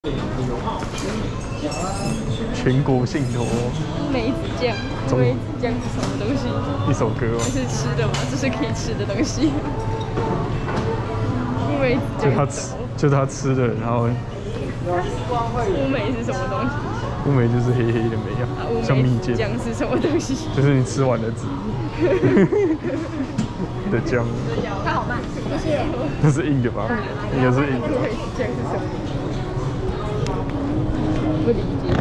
全国信托。 梅子酱，梅子酱是什么东西？ 一首歌吗？ 这是吃的吗？这是可以吃的东西。乌梅子酱就是他吃的，然后。 乌梅是什么东西？ 乌梅就是黑黑的梅啊，像蜜饯。 酱是什么东西？ 就是你吃完的籽的酱。 它好慢，谢谢。 那是硬的吧？应该是硬的吧。 酱是什么？不理解。